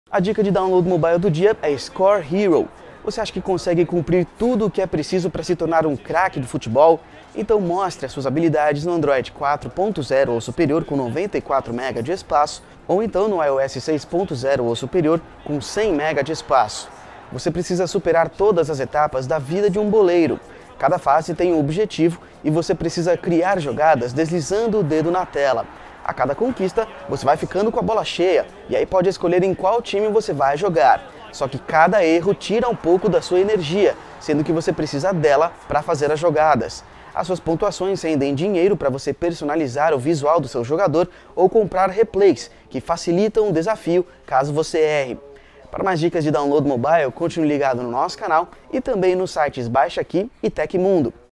A dica de download mobile do dia é Score Hero. Você acha que consegue cumprir tudo o que é preciso para se tornar um craque do futebol? Então mostre as suas habilidades no Android 4.0 ou superior com 94 MB de espaço, ou então no iOS 6.0 ou superior com 100 MB de espaço. Você precisa superar todas as etapas da vida de um boleiro. Cada fase tem um objetivo e você precisa criar jogadas deslizando o dedo na tela. A cada conquista, você vai ficando com a bola cheia e aí pode escolher em qual time você vai jogar. Só que cada erro tira um pouco da sua energia, sendo que você precisa dela para fazer as jogadas. As suas pontuações rendem dinheiro para você personalizar o visual do seu jogador ou comprar replays, que facilitam o desafio caso você erre. Para mais dicas de download mobile, continue ligado no nosso canal e também nos sites Baixa Aqui e Tecmundo.